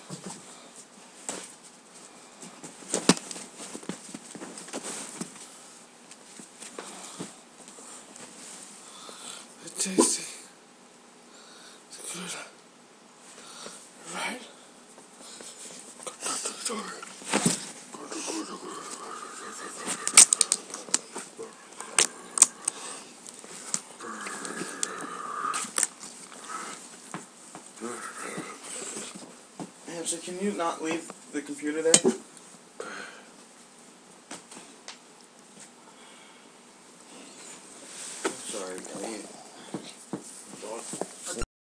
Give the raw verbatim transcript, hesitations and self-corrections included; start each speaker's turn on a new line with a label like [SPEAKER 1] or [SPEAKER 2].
[SPEAKER 1] It's tasty. It's good. Right? Go to the door. Hamster, can you not leave the computer there? I'm sorry, I mean...